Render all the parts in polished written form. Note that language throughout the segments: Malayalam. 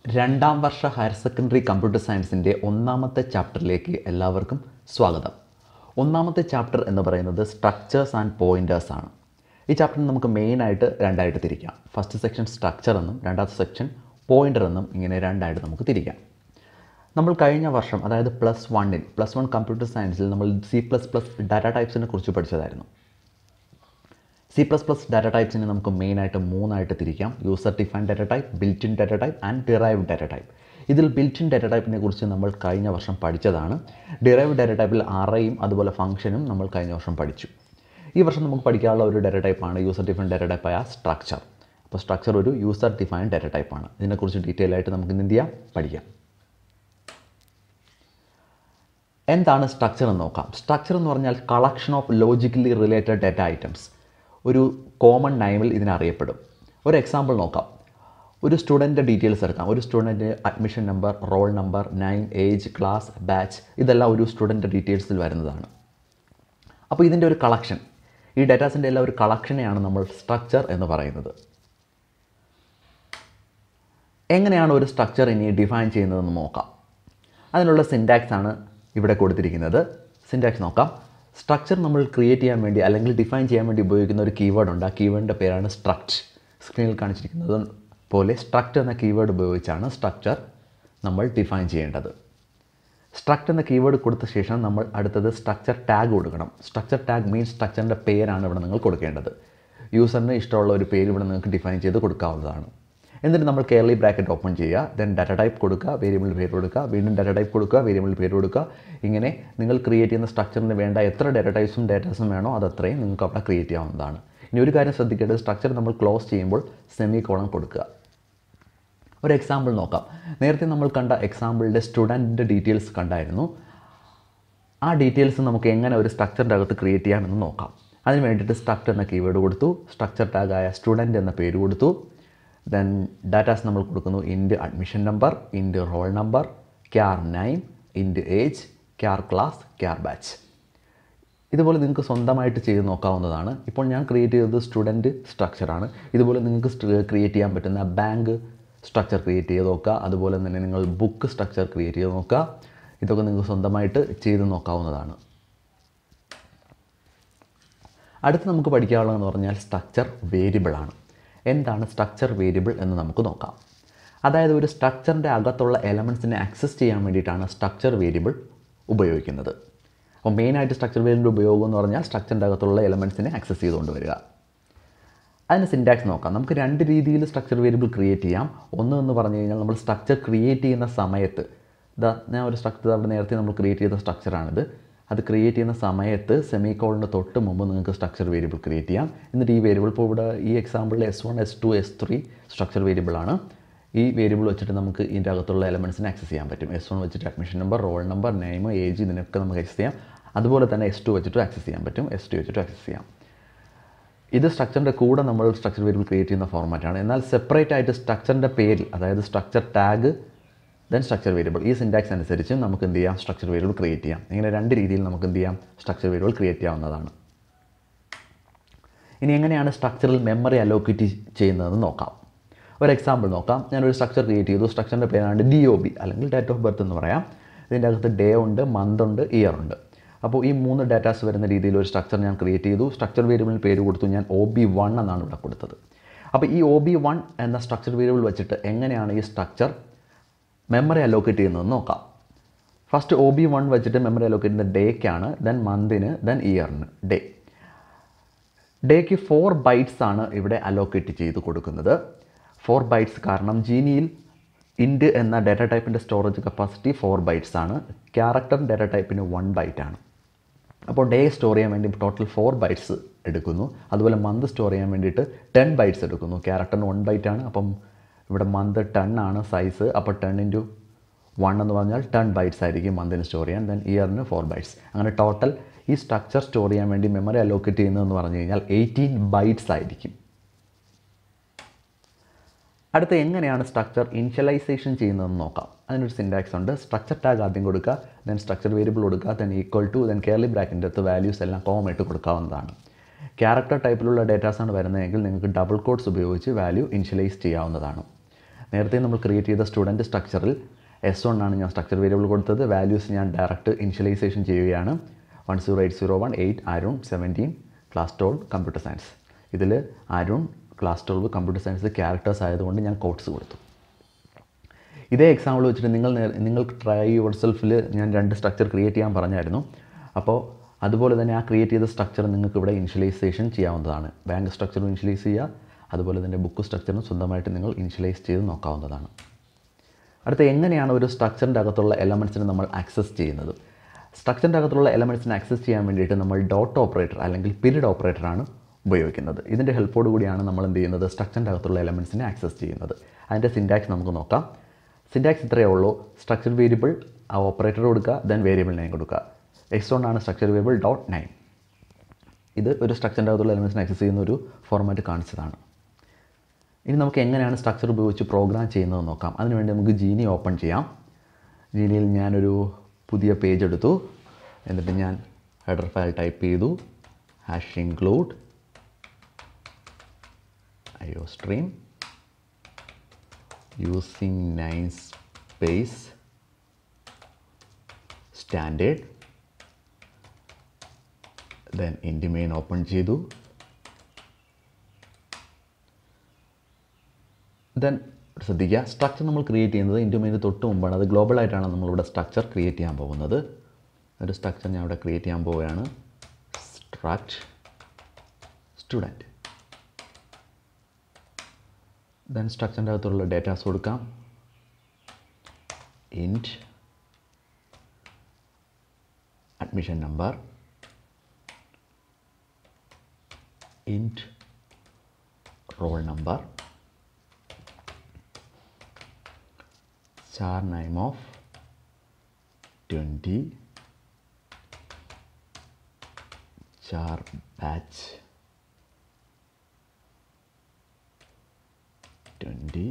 രണ്ടാം വർഷ ഹയർ സെക്കൻഡറി കമ്പ്യൂട്ടർ സയൻസിൻ്റെ ഒന്നാമത്തെ ചാപ്റ്ററിലേക്ക് എല്ലാവർക്കും സ്വാഗതം. ഒന്നാമത്തെ ചാപ്റ്റർ എന്ന് പറയുന്നത് സ്ട്രക്ചേഴ്സ് ആൻഡ് പോയിൻറ്റേഴ്സ് ആണ്. ഈ ചാപ്റ്ററിന് നമുക്ക് മെയിനായിട്ട് രണ്ടായിട്ട് തിരിക്കാം. ഫസ്റ്റ് സെക്ഷൻ സ്ട്രക്ചർ എന്നും രണ്ടാമത്തെ സെക്ഷൻ പോയിൻ്റർ എന്നും ഇങ്ങനെ രണ്ടായിട്ട് നമുക്ക് തിരിക്കാം. നമ്മൾ കഴിഞ്ഞ വർഷം അതായത് പ്ലസ് വൺ കമ്പ്യൂട്ടർ സയൻസിൽ നമ്മൾ C++ ഡാറ്റ ടൈപ്സിനെ കുറിച്ച് പഠിച്ചതായിരുന്നു. C++ ഡാറ്റ ടൈപ്സിനെ നമുക്ക് മെയിനായിട്ട് മൂന്നായിട്ട് തിരിക്കാം. User defined data type, built in data type and derived data type. ഇതിൽ ബിൽറ്റ് ഇൻ ഡാറ്റ ടൈപ്പിനെ കുറിച്ച് നമ്മൾ കഴിഞ്ഞ വർഷം പഠിച്ചതാണ്. ഡിറൈവ്ഡ് ഡാറ്റ ടൈപ്പിൽ അറേയും അതുപോലെ ഫംഗ്ഷനും നമ്മൾ കഴിഞ്ഞ വർഷം പഠിച്ചു. ഈ വർഷം നമുക്ക് പഠിക്കാനുള്ള ഒരു ഡാറ്റ ടൈപ്പാണ് യൂസർ ഡിഫൈൻഡ് ഡാറ്റ ടൈപ്പായ സ്ട്രക്ചർ. അപ്പോൾ സ്ട്രക്ചർ ഒരു യൂസർ ഡിഫൈൻഡ് ഡാറ്റ ടൈപ്പാണ്. ഇതിനെക്കുറിച്ച് ഡീറ്റെയിൽ ആയിട്ട് നമുക്ക് എന്ത് ചെയ്യാം, പഠിക്കാം. എന്താണ് സ്ട്രക്ചർ എന്ന് നോക്കാം. സ്ട്രക്ചർ എന്ന് പറഞ്ഞാൽ collection of logically related data items. ഒരു കോമൺ നെയിമിൽ ഇതിനറിയപ്പെടും. ഒരു എക്സാമ്പിൾ നോക്കാം. ഒരു സ്റ്റുഡൻറ്റിൻ്റെ ഡീറ്റെയിൽസ് എടുക്കാം. ഒരു student admission number, roll number, name, age, class, batch, ഇതെല്ലാം ഒരു സ്റ്റുഡൻറ്റ് ഡീറ്റെയിൽസിൽ വരുന്നതാണ്. അപ്പോൾ ഇതിൻ്റെ ഒരു കളക്ഷൻ, ഈ ഡാറ്റാസിൻ്റെ എല്ലാം ഒരു കളക്ഷനെയാണ് നമ്മൾ സ്ട്രക്ചർ എന്ന് പറയുന്നത്. എങ്ങനെയാണ് ഒരു സ്ട്രക്ചർ ഇനി ഡിഫൈൻ ചെയ്യുന്നതെന്ന് നോക്കാം. അതിനുള്ള സിൻറ്റാക്സ് ആണ് ഇവിടെ കൊടുത്തിരിക്കുന്നത്. സിൻറ്റാക്സ് നോക്കാം. സ്ട്രക്ചർ നമ്മൾ ക്രിയേറ്റ് ചെയ്യാൻ വേണ്ടി അല്ലെങ്കിൽ ഡിഫൈൻ ചെയ്യാൻ വേണ്ടി ഉപയോഗിക്കുന്ന ഒരു കീവേഡ് ഉണ്ട്. ആ കീവേഡിൻ്റെ പേരാണ് സ്ട്രക്ട്. സ്ക്രീനിൽ കാണിച്ചിരിക്കുന്നത് പോലെ സ്ട്രക്ട് എന്ന കീവേഡ് ഉപയോഗിച്ചാണ് സ്ട്രക്ചർ നമ്മൾ ഡിഫൈൻ ചെയ്യേണ്ടത്. സ്ട്രക്ട് എന്ന കീവേഡ് കൊടുത്ത ശേഷം നമ്മൾ അടുത്തത് സ്ട്രക്ചർ ടാഗ് കൊടുക്കണം. സ്ട്രക്ചർ ടാഗ് മീൻസ് സ്ട്രക്ചറിൻ്റെ പേരാണ് ഇവിടെ നിങ്ങൾ കൊടുക്കേണ്ടത്. യൂസറിന് ഇഷ്ടമുള്ള ഒരു പേര് ഇവിടെ നിങ്ങൾക്ക് ഡിഫൈൻ ചെയ്ത് കൊടുക്കാവുന്നതാണ്. എന്നിട്ട് നമ്മൾ കേർലി ബ്രാക്കറ്റ് ഓപ്പൺ ചെയ്യുക. ദെൻ ഡാറ്റ ടൈപ്പ് കൊടുക്കുക, വേരിയബിൾ പേര് കൊടുക്കുക, വീണ്ടും ഡാറ്റ ടൈപ്പ് കൊടുക്കുക, വേരിയബിൾ പേര് കൊടുക്കുക. ഇങ്ങനെ നിങ്ങൾ ക്രിയേറ്റ് ചെയ്യുന്ന സ്ട്രക്ചറിന് വേണ്ട എത്ര ഡാറ്റ ടൈപ്സും ഡാറ്റാസും വേണോ അതത്രയും നിങ്ങൾക്ക് അവിടെ ക്രിയേറ്റ് ചെയ്യാവുന്നതാണ്. ഇനി ഒരു കാര്യം ശ്രദ്ധിക്കേണ്ടത്, സ്ട്രക്ചർ നമ്മൾ ക്ലോസ് ചെയ്യുമ്പോൾ സെമികോളൻ കൊടുക്കുക. ഒരു എക്സാമ്പിൾ നോക്കാം. നേരത്തെ നമ്മൾ കണ്ട എക്സാമ്പിളിൻ്റെ സ്റ്റുഡൻറ്റിൻ്റെ ഡീറ്റെയിൽസ് കണ്ടായിരുന്നു. ആ ഡീറ്റെയിൽസ് നമുക്ക് എങ്ങനെ ഒരു സ്ട്രക്ചറിൻ്റെ അകത്ത് ക്രിയേറ്റ് ചെയ്യാമെന്ന് നോക്കാം. അതിന് വേണ്ടിയിട്ട് സ്ട്രക്ചർ എന്ന കീവേഡ് കൊടുത്തു, സ്ട്രക്ചർ ടാഗായ സ്റ്റുഡൻറ്റ് എന്ന പേര് കൊടുത്തു. ദെൻ ഡാറ്റാസ് നമ്മൾ കൊടുക്കുന്നു. Int admission number, int roll number, char name, int age, char class, char batch. ഇതുപോലെ നിങ്ങൾക്ക് സ്വന്തമായിട്ട് ചെയ്ത് നോക്കാവുന്നതാണ്. ഇപ്പോൾ ഞാൻ ക്രിയേറ്റ് ചെയ്തത് സ്റ്റുഡൻറ്റ് സ്ട്രക്ചറാണ്. ഇതുപോലെ നിങ്ങൾക്ക് ക്രിയേറ്റ് ചെയ്യാൻ പറ്റുന്ന ബാങ്ക് സ്ട്രക്ചർ ക്രിയേറ്റ് ചെയ്ത് നോക്കുക. അതുപോലെ തന്നെ നിങ്ങൾ ബുക്ക് സ്ട്രക്ചർ ക്രിയേറ്റ് ചെയ്ത് നോക്കുക. ഇതൊക്കെ നിങ്ങൾക്ക് സ്വന്തമായിട്ട് ചെയ്ത് നോക്കാവുന്നതാണ്. അടുത്ത് നമുക്ക് പഠിക്കാനുള്ളതെന്ന് പറഞ്ഞാൽ സ്ട്രക്ചർ വേരിയബിളാണ്. എന്താണ് സ്ട്രക്ചർ വേരിയബിൾ എന്ന് നമുക്ക് നോക്കാം. അതായത് ഒരു സ്ട്രക്ചറിൻ്റെ അകത്തുള്ള എലമെൻറ്റ്സിനെ ആക്സസ് ചെയ്യാൻ വേണ്ടിയിട്ടാണ് സ്ട്രക്ചർ വേരിയബിൾ ഉപയോഗിക്കുന്നത്. അപ്പോൾ മെയിനായിട്ട് സ്ട്രക്ചർ വേരിയബിൾ ഉപയോഗം എന്ന് പറഞ്ഞാൽ സ്ട്രക്ചറിൻ്റെ അകത്തുള്ള എലമെൻറ്റ്സിനെ ആക്സസ് ചെയ്തുകൊണ്ട് വരിക. അതിന് സിൻറ്റാക്സ് നോക്കാം. നമുക്ക് രണ്ട് രീതിയിൽ സ്ട്രക്ചർ വേരിയബിൾ ക്രിയേറ്റ് ചെയ്യാം. ഒന്ന് എന്ന് പറഞ്ഞു കഴിഞ്ഞാൽ നമ്മൾ സ്ട്രക്ചർ ക്രിയേറ്റ് ചെയ്യുന്ന സമയത്ത്, ഞാൻ ഒരു സ്ട്രക്ചർ അവിടെ നേരത്തെ നമ്മൾ ക്രിയേറ്റ് ചെയ്ത സ്ട്രക്ചറാണിത്. അത് ക്രിയേറ്റ് ചെയ്യുന്ന സമയത്ത് സെമികോളിന് തൊട്ട് മുമ്പ് നിങ്ങൾക്ക് സ്ട്രക്ചർ വേരിയബിൾ ക്രിയേറ്റ് ചെയ്യാം. എന്നിട്ട് ഈ വേരിയബിൾ ഇപ്പോൾ ഇവിടെ ഈ എക്സാമ്പിളിൽ S1, S2, S3 സ്ട്രക്ചർ വേരിയബിളാണ്. ഈ വേരിയബിൾ വെച്ചിട്ട് നമുക്ക് ഇതിൻ്റെ അകത്തുള്ള എലമെൻറ്റ്സിനെ ആക്സസ് ചെയ്യാൻ പറ്റും. S1 വെച്ചിട്ട് admission number, roll number, name, age, ഇതിനൊക്കെ നമുക്ക് ആക്സസ് ചെയ്യാം. അതുപോലെ തന്നെ S2 വെച്ചിട്ട് ആക്സസ് ചെയ്യാൻ പറ്റും, S3 വെച്ചിട്ട് ആക്സസ് ചെയ്യാം. ഇത് സ്ട്രക്ചറിൻ്റെ കൂടെ നമ്മൾ സ്ട്രക്ചർ വേരിയബിൾ ക്രിയേറ്റ് ചെയ്യുന്ന ഫോർമാറ്റാണ്. എന്നാൽ സെപ്പറേറ്റ് ആയിട്ട് സ്ട്രക്ചറിൻ്റെ പേരിൽ, അതായത് structure tag then structure variable, ഈ സിൻറ്റാക്സ് അനുസരിച്ച് നമുക്ക് എന്ത് ചെയ്യാം, സ്ട്രക്ചർ വേരിയബിൾ ക്രിയേറ്റ് ചെയ്യാം. ഇങ്ങനെ രണ്ട് രീതിയിൽ നമുക്ക് എന്ത് ചെയ്യാം, സ്ട്രക്ചർ വേരിയബിൾ ക്രിയേറ്റ് ചെയ്യാവുന്നതാണ്. ഇനി എങ്ങനെയാണ് സ്ട്രക്ചറിൽ മെമ്മറി അലോക്കേറ്റ് ചെയ്യുന്നതെന്ന് നോക്കാം. ഒരു എക്സാമ്പിൾ നോക്കാം. ഞാനൊരു സ്ട്രക്ചർ ക്രിയേറ്റ് ചെയ്തു. സ്ട്രക്ചറിൻ്റെ പേരാണ് DOB അല്ലെങ്കിൽ ഡേറ്റ് ഓഫ് ബർത്ത് എന്ന് പറയാം. ഇതിൻ്റെ അകത്ത് ഡേ ഉണ്ട്, മന്ത് ഉണ്ട്, ഇയർ ഉണ്ട്. അപ്പോൾ ഈ 3 ഡാറ്റാസ് വരുന്ന രീതിയിൽ ഒരു സ്ട്രക്ചർ ഞാൻ ക്രിയേറ്റ് ചെയ്തു. സ്ട്രക്ചർ വേരിയബിളിന് പേര് കൊടുത്തു. ഞാൻ OB1 എന്നാണ് ഇവിടെ കൊടുത്തത്. അപ്പോൾ ഈ OB1 എന്ന സ്ട്രക്ചർ വേരിയബിൾ വെച്ചിട്ട് എങ്ങനെയാണ് ഈ സ്ട്രക്ചർ മെമ്മറി അലോക്കേറ്റ് ചെയ്യുന്നതെന്ന് നോക്കാം. ഫസ്റ്റ് OB1 വെച്ചിട്ട് മെമ്മറി അലോക്കേറ്റ് ചെയ്യുന്നത് ഡേക്കാണ്, ദെൻ മന്തിന്, ദെൻ ഇയറിന്. ഡേക്ക് 4 ബൈറ്റ്സ് ആണ് ഇവിടെ അലോക്കേറ്റ് ചെയ്ത് കൊടുക്കുന്നത്. 4 ബൈറ്റ്സ് കാരണം ജീനിയിൽ ഇൻറ്റ് എന്ന ഡാറ്റ ടൈപ്പിൻ്റെ സ്റ്റോറേജ് കപ്പാസിറ്റി 4 ബൈറ്റ്സ് ആണ്. ക്യാരക്ടർ ഡാറ്റ ടൈപ്പിന് 1 ബൈറ്റാണ്. അപ്പോൾ ഡേ സ്റ്റോർ ചെയ്യാൻ വേണ്ടി ടോട്ടൽ 4 ബൈറ്റ്സ് എടുക്കുന്നു. അതുപോലെ മന്ത് സ്റ്റോർ ചെയ്യാൻ വേണ്ടിയിട്ട് 10 ബൈറ്റ്സ് എടുക്കുന്നു. ക്യാരക്ടറിന് 1 ബൈറ്റാണ്. അപ്പം ഇവിടെ മന്ത് 10 ആണ് സൈസ്. അപ്പോൾ 10 × 1 എന്ന് പറഞ്ഞാൽ 10 ബൈറ്റ്സ് ആയിരിക്കും മന്തിന് സ്റ്റോർ ചെയ്യാൻ. ദെൻ ഇയറിന് 4 ബൈറ്റ്സ്. അങ്ങനെ ടോട്ടൽ ഈ സ്ട്രക്ചർ സ്റ്റോർ ചെയ്യാൻ വേണ്ടി മെമ്മറി അലോക്കേറ്റ് ചെയ്യുന്നതെന്ന് പറഞ്ഞു കഴിഞ്ഞാൽ 18 ബൈറ്റ്സ് ആയിരിക്കും. അടുത്ത എങ്ങനെയാണ് സ്ട്രക്ചർ ഇനിഷ്യലൈസേഷൻ ചെയ്യുന്നതെന്ന് നോക്കാം. അതിനൊരു സിൻറ്റാക്സ് ഉണ്ട്. സ്ട്രക്ചർ ടാഗ് ആദ്യം കൊടുക്കുക, ദെൻ സ്ട്രക്ചർ വേരിയബിൾ കൊടുക്കുക, then equal to, then curly ബ്രാക്കറ്റിൻ്റെ അടുത്ത് വാല്യൂസ് എല്ലാം കോമ ഇട്ട് കൊടുക്കാവുന്നതാണ്. ക്യാരക്ടർ ടൈപ്പിലുള്ള ഡേറ്റാസാണ് വരുന്നതെങ്കിൽ നിങ്ങൾക്ക് ഡബിൾ കോട്ട്സ് ഉപയോഗിച്ച് വാല്യൂ ഇനിഷ്യലൈസ് ചെയ്യാവുന്നതാണ്. നേരത്തെ നമ്മൾ ക്രിയേറ്റ് ചെയ്ത സ്റ്റുഡൻറ്റ് സ്ട്രക്ചറിൽ S1 ആണ് ഞാൻ സ്ട്രക്ചർ വേരിയബിൾ കൊടുത്തത്. വാല്യൂസ് ഞാൻ ഡയറക്റ്റ് ഇനിഷ്യലൈസേഷൻ ചെയ്യുകയാണ്. 10801 അരുൺ 17 ക്ലാസ് 12 കമ്പ്യൂട്ടർ സയൻസ്. ഇതിൽ Arun class 12 computer science characters ആയതുകൊണ്ട് ഞാൻ കോട്ട്സ് കൊടുത്തു. ഇതേ എക്സാമ്പിൾ വെച്ചിട്ട് നിങ്ങൾ ട്രൈ യുവർ സെൽഫിൽ ഞാൻ 2 സ്ട്രക്ചർ ക്രിയേറ്റ് ചെയ്യാൻ പറഞ്ഞായിരുന്നു. അപ്പോൾ അതുപോലെ തന്നെ ആ ക്രിയേറ്റ് ചെയ്ത സ്ട്രക്ചർ നിങ്ങൾക്ക് ഇവിടെ ഇനിഷ്യലൈസേഷൻ ചെയ്യാവുന്നതാണ്. ബാങ്ക് സ്ട്രക്ചറും ഇനിഷ്യലൈസ് ചെയ്യുക, അതുപോലെ തന്നെ ബുക്ക് സ്ട്രക്ചറും സ്വന്തമായിട്ട് നിങ്ങൾ ഇനിഷ്യലൈസ് ചെയ്ത് നോക്കാവുന്നതാണ്. അടുത്ത എങ്ങനെയാണ് ഒരു സ്ട്രക്ചറിൻ്റെ അകത്തുള്ള എലമെൻറ്റ്സിനെ നമ്മൾ ആക്സസ് ചെയ്യുന്നത്? സ്ട്രക്ചറിൻ്റെ അകത്തുള്ള എലമെൻറ്റ്സിനെ ആക്സസ് ചെയ്യാൻ വേണ്ടിയിട്ട് നമ്മൾ ഡോട്ട് ഓപ്പറേറ്റർ അല്ലെങ്കിൽ പീരിയഡ് ഓപ്പറേറ്ററാണ് ഉപയോഗിക്കുന്നത്. ഇതിൻ്റെ ഹെൽപ്പോട് കൂടിയാണ് നമ്മൾ എന്ത് ചെയ്യുന്നത്, സ്ട്രക്ചറിൻ്റെ അകത്തുള്ള എലമെൻറ്റ്സിനെ ആക്സസ് ചെയ്യുന്നത്. അതിൻ്റെ സിൻറ്റാക്സ് നമുക്ക് നോക്കാം. സിൻറ്റാക്സ് ഇത്രയേ ഉള്ളൂ. സ്ട്രക്ചർ വേരിയബിൾ ആ ഓപ്പറേറ്റർ കൊടുക്കുക, ദെൻ വേരിയബിൾ നെയിം കൊടുക്കുക. x1 ആണ് സ്ട്രക്ചർ വേരിയബിൾ ഡോട്ട് നെയിം. ഇത് ഒരു സ്ട്രക്ചറിൻ്റെ അകത്തുള്ള എലമെൻറ്റ്സിനെ ആക്സസ് ചെയ്യുന്ന ഒരു ഫോർമാറ്റ് കാണിച്ചതാണ്. ഇനി നമുക്ക് എങ്ങനെയാണ് സ്ട്രക്ചർ ഉപയോഗിച്ച് പ്രോഗ്രാം ചെയ്യുന്നത് നോക്കാം. അതിനുവേണ്ടി നമുക്ക് ജീനി ഓപ്പൺ ചെയ്യാം. ജീനിയിൽ ഞാനൊരു പുതിയ പേജ് എടുത്തു. എന്നിട്ട് ഞാൻ ഹെഡർ ഫയൽ ടൈപ്പ് ചെയ്തു, #include iostream using 9 space standard. then int main open ചെയ്തു. ദെൻ ശ്രദ്ധിക്കുക, സ്ട്രക്ചർ നമ്മൾ ക്രിയേറ്റ് ചെയ്യുന്നത് ഇൻറ്റു മെയിന് തൊട്ട് മുമ്പാണ്. അത് ഗ്ലോബലായിട്ടാണ് നമ്മളിവിടെ സ്ട്രക്ചർ ക്രിയേറ്റ് ചെയ്യാൻ പോകുന്നത്. ഒരു സ്ട്രക്ചർ ഞാൻ ഇവിടെ ക്രിയേറ്റ് ചെയ്യാൻ പോവുകയാണ്. Struct student. ദെൻ സ്ട്രക്ചറിൻ്റെ അകത്തുള്ള ഡേറ്റാസ് കൊടുക്കാം. Int admission number, int roll number, char name of 20, char batch 20,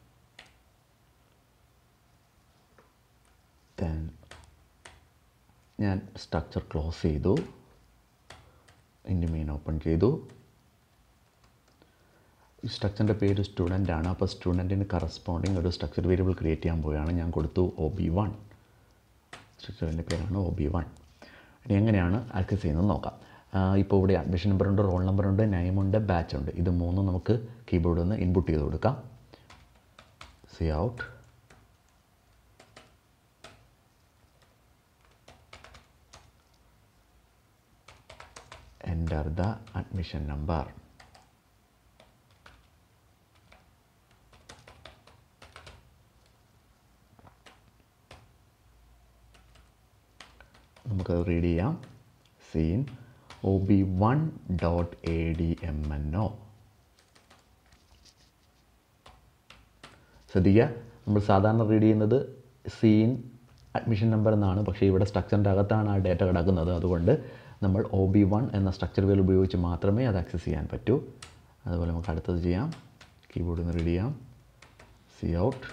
then ഞാൻ സ്ട്രക്ചർ ക്ലോസ് ചെയ്തു, ഇൻറ്റ് മെയിൻ ഓപ്പൺ ചെയ്തു. ഈ സ്ട്രക്ചറിൻ്റെ പേര് സ്റ്റുഡൻ്റ് ആണ്. അപ്പോൾ സ്റ്റുഡൻറ്റിന് കറസ്പോണ്ടിങ് ഒരു സ്ട്രക്ചർ വേരിയബിൾ ക്രിയേറ്റ് ചെയ്യാൻ പോവുകയാണ്. ഞാൻ കൊടുത്തു OB1. സ്ട്രക്ചറിൻ്റെ പേരാണ് OB1. ഇനി എങ്ങനെയാണ് ആക്സസ് ചെയ്യുന്നത് നോക്കാം. ഇപ്പോൾ ഇവിടെ അഡ്മിഷൻ നമ്പറുണ്ട്, റോൾ നമ്പറുണ്ട്, നെയിമുണ്ട്, ബാച്ച് ഉണ്ട്. ഇത് മൂന്നും നമുക്ക് കീബോർഡിൽ നിന്ന് ഇൻപുട്ട് ചെയ്ത് കൊടുക്കാം. Cout, enter the admission number. നമുക്കത് റീഡ് ചെയ്യാം. Cin OB1.ADMNO. ശ്രദ്ധിക്കുക, നമ്മൾ സാധാരണ റീഡ് ചെയ്യുന്നത് സീൻ അഡ്മിഷൻ നമ്പർ എന്നാണ്. പക്ഷേ ഇവിടെ സ്ട്രക്ചറിൻ്റെ അകത്താണ് ആ ഡേറ്റ കിടക്കുന്നത്. അതുകൊണ്ട് നമ്മൾ OB1 എന്ന സ്ട്രക്ചർ വേരിയബിൾ ഉപയോഗിച്ച് മാത്രമേ അത് ആക്സസ് ചെയ്യാൻ പറ്റൂ. അതുപോലെ നമുക്ക് അടുത്തത് ചെയ്യാം. കീബോർഡിൽ നിന്ന് റീഡ് ചെയ്യാം. Cout,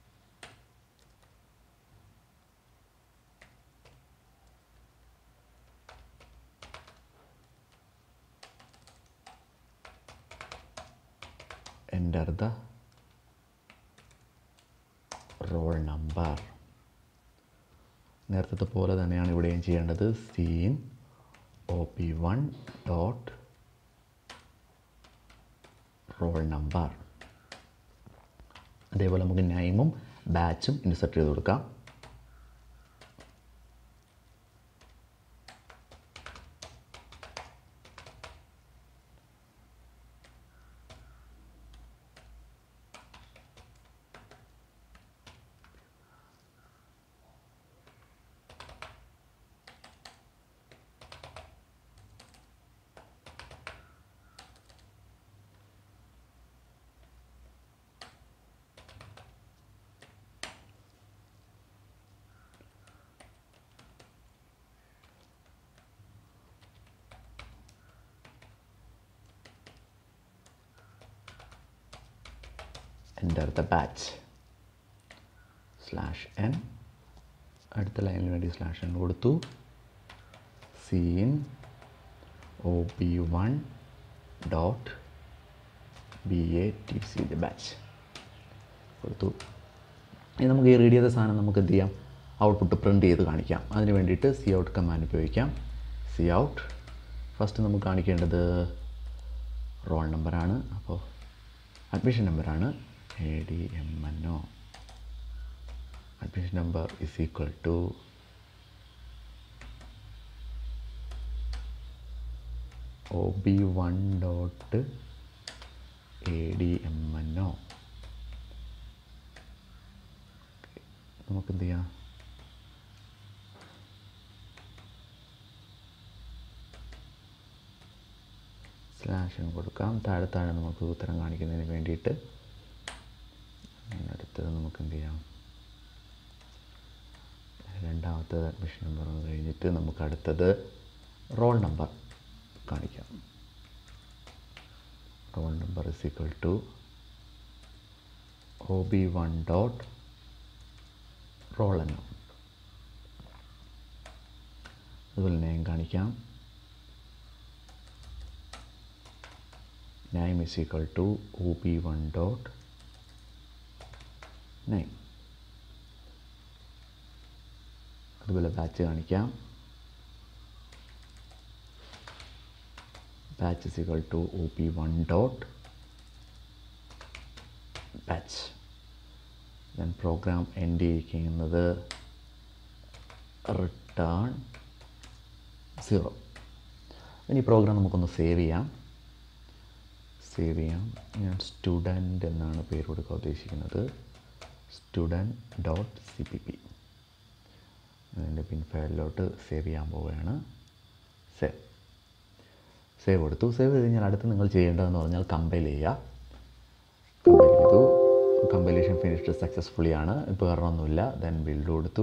enter the roll number. നേരത്തെ പോലെ തന്നെയാണ് ഇവിടെയും ചെയ്യേണ്ടത്. Cin OB1 dot roll number. അതേപോലെ നമുക്ക് നെയിമും ബാച്ചും ഇൻസെർട്ട് ചെയ്ത് കൊടുക്കാം. enter the batch /n. അടുത്ത ലൈനിന് വേണ്ടി /n കൊടുത്തു. Cin OB1 dot BATC the batch. കൊടുത്തു. ഇനി നമുക്ക് ഈ റീഡ് ചെയ്ത സാധനം നമുക്ക് എന്ത് ചെയ്യാം, ഔട്ട്പുട്ട് പ്രിൻറ്റ് ചെയ്ത് കാണിക്കാം. അതിന് വേണ്ടിയിട്ട് സി ഔട്ട് കമാൻഡ് ഉപയോഗിക്കാം. സി ഔട്ട് ഫസ്റ്റ് നമുക്ക് കാണിക്കേണ്ടത് റോൾ നമ്പറാണ്. അപ്പോൾ അഡ്മിഷൻ നമ്പറാണ് ADMNO. Admission number is equal to OB1.ADMNO. നമുക്ക് എന്ത് ചെയ്യാം, സ്ലാഷും കൊടുക്കാം. താഴെ നമുക്ക് ഉത്തരം കാണിക്കുന്നതിന് വേണ്ടിയിട്ട്. അടുത്തത് നമുക്ക് എന്ത് ചെയ്യാം, രണ്ടാമത്തത് അഡ്മിഷൻ നമ്പർ കഴിഞ്ഞിട്ട് നമുക്ക് അടുത്തത് റോൾ നമ്പർ കാണിക്കാം. Roll number is equal to OB1.roll amount. അതുപോലെ നെയിം കാണിക്കാം. Name is equal to OB1.name. അതുപോലെ ബാച്ച് കാണിക്കാം. Batch is equal to OB1.batch. Then program end ചെയ്യിക്കുന്നത് റിട്ടേൺ 0. ഇനി പ്രോഗ്രാം നമുക്കൊന്ന് സേവ് ചെയ്യാം. ഞാൻ സ്റ്റുഡൻറ്റ് എന്നാണ് പേര് കൊടുക്കാൻ ഉദ്ദേശിക്കുന്നത്. student.cpp. അതിൻ്റെ പിൻ ഫയലിലോട്ട് സേവ് ചെയ്യാൻ പോവുകയാണ്. സേവ് കൊടുത്തു. സേവ് ചെയ്ത് കഴിഞ്ഞാൽ അടുത്ത് നിങ്ങൾ ചെയ്യേണ്ടതെന്ന് പറഞ്ഞാൽ കമ്പൈൽ ചെയ്യുക. കമ്പൈൽ ചെയ്തു. കമ്പൈലേഷൻ ഫിനിഷ്ഡ് സക്സസ്ഫുള്ളി ആണ്. ഇപ്പോൾ വേറൊന്നുമില്ല. ദെൻ ബിൽഡ് കൊടുത്തു.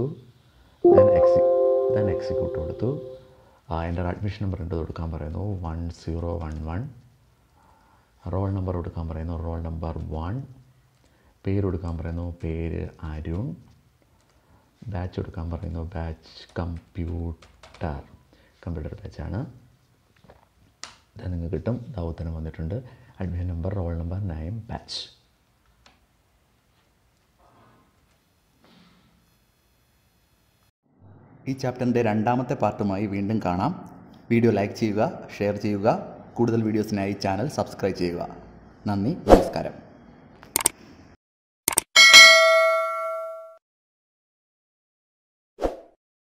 ദെൻ എക്സിക്യൂട്ട് കൊടുത്തു. എൻ്റെ അഡ്മിഷൻ നമ്പർ കൊടുക്കാൻ പറയുന്നു 1011. റോൾ നമ്പർ കൊടുക്കാൻ പറയുന്നു റോൾ നമ്പർ 1. പേര് കൊടുക്കാൻ പറയുന്നു പേര് അരുൺ. ബാച്ച് കൊടുക്കാൻ പറയുന്നു ബാച്ച് കമ്പ്യൂട്ടർ ബാച്ചാണ്. ഇത് നിങ്ങൾക്ക് കിട്ടും. ഉത്തരം വന്നിട്ടുണ്ട്. Admission number, roll number, name, batch. ഈ ചാപ്റ്ററിൻ്റെ രണ്ടാമത്തെ പാർട്ടുമായി വീണ്ടും കാണാം. വീഡിയോ ലൈക്ക് ചെയ്യുക, ഷെയർ ചെയ്യുക. കൂടുതൽ വീഡിയോസിനായി ചാനൽ സബ്സ്ക്രൈബ് ചെയ്യുക. നന്ദി, നമസ്കാരം.